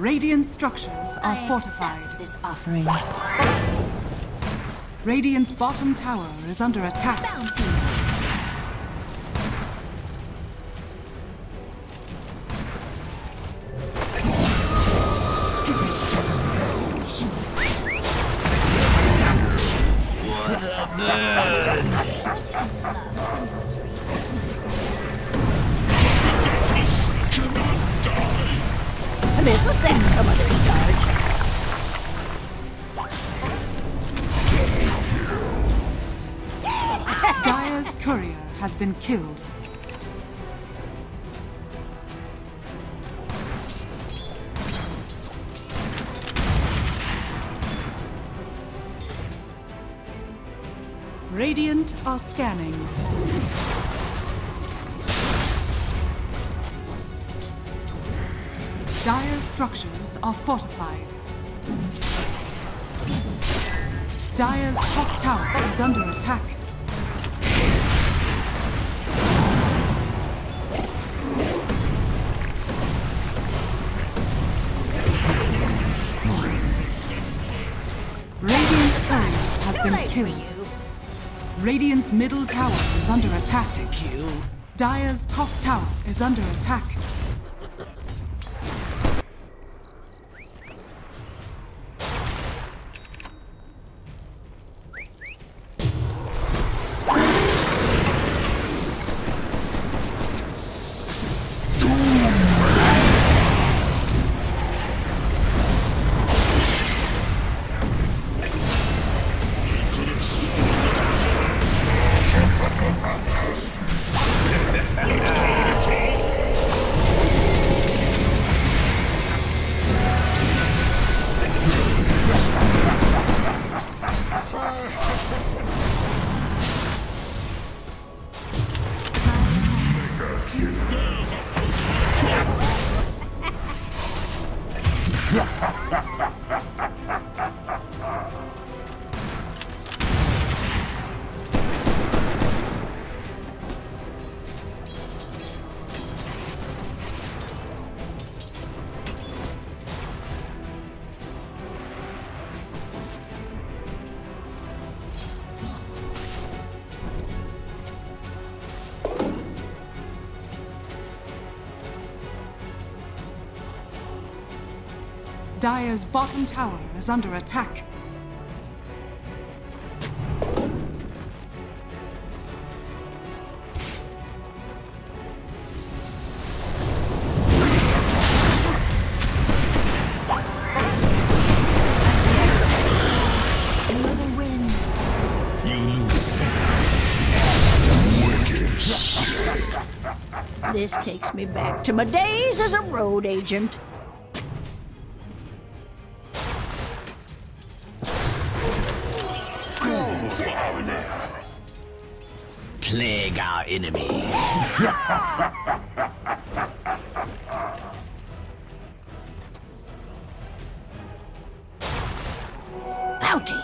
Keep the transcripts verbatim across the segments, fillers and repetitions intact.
Radiant structures are I fortified. accept this offering. Radiant's bottom tower is under attack. Bounty. What a burn! This'll send some of those guards. Dire's courier has been killed. Radiant are scanning. Dire's structures are fortified. Dire's top tower is under attack. Radiant's courier has been killed. Radiant's middle tower is under attack. Dire's top tower is under attack. Dire's bottom tower is under attack. Another wind. You lose face. Wicked. This takes me back to my days as a road agent. Plague our enemies. Bounty.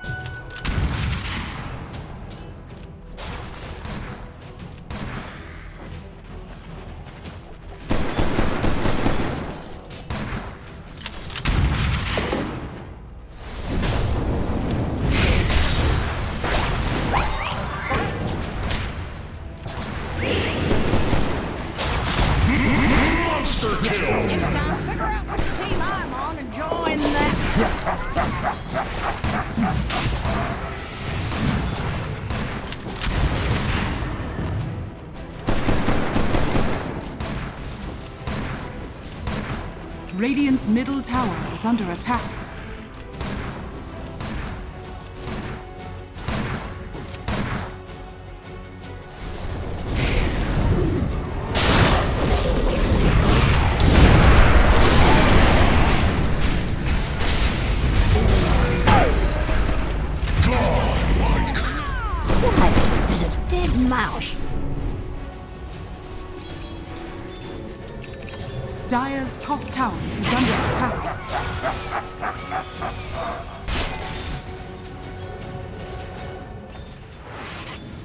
Monster kill! It's time to figure out which team I'm on and join that. Radiant's middle tower is under attack. What is a dead mouse? Dire's top tower is under attack.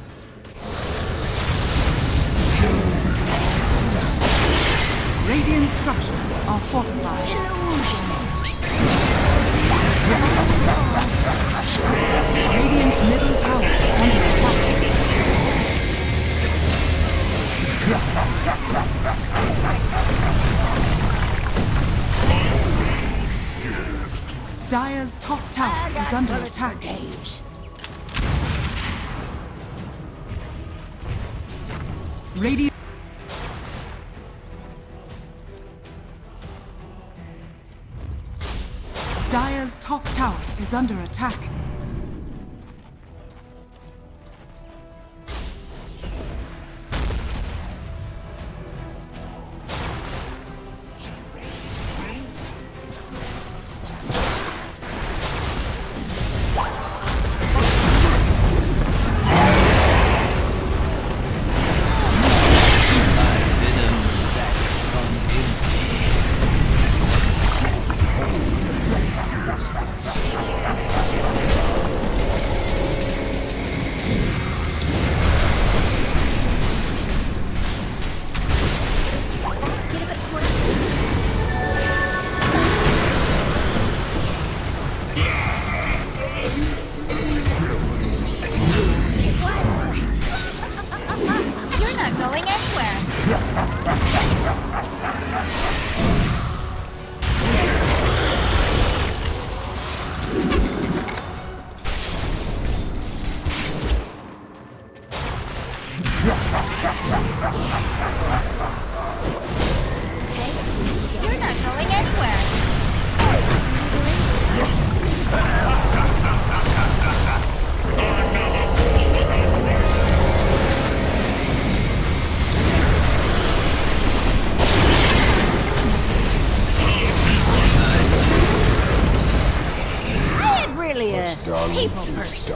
Radiant's Radiant structures are fortified. Radiant's middle tower is under attack. Dire's top tower is under attack. Radiant. Dire's top tower is under attack. People person.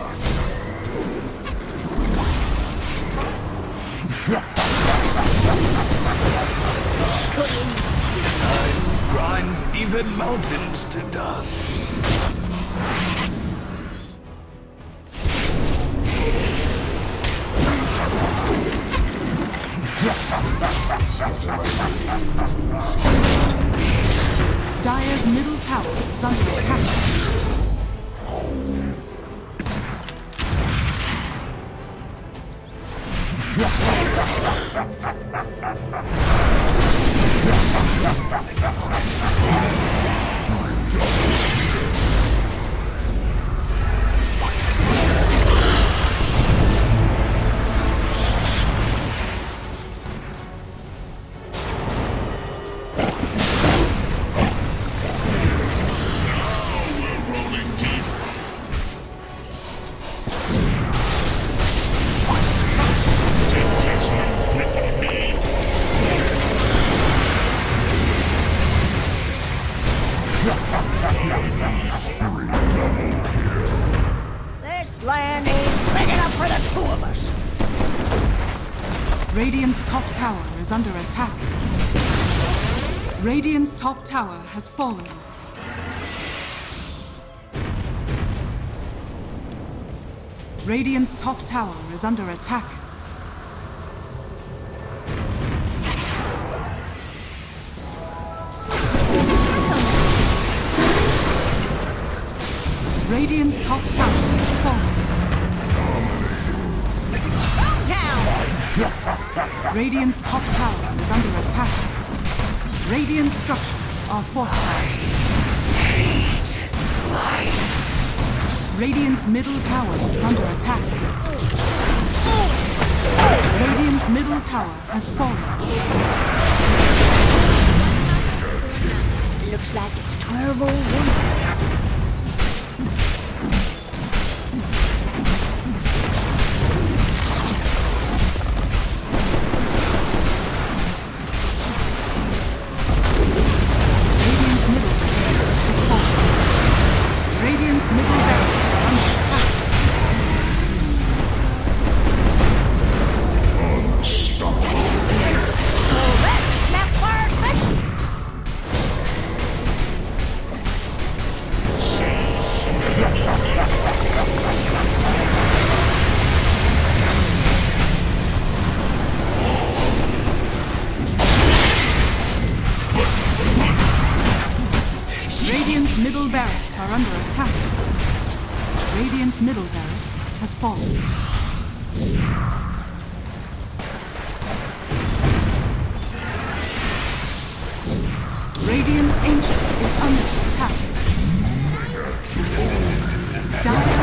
Time grinds even mountains to dust. Dire's middle tower is under attack. This land ain't big enough for the two of us. Radiant's top tower is under attack. Radiant's top tower has fallen. Radiant's top tower is under attack. Radiant's top tower has fallen. Down. Radiant's top tower is under attack. Radiant structures are fortified. Radiant's middle tower is under attack. Radiant's middle tower has fallen. Looks like it's twelve oh one. Radiant's middle barracks are under attack. Unstoppable. Oh, that's snap fire special. are under attack. Radiant's middle barracks has fallen. Radiant's ancient is under attack. Dire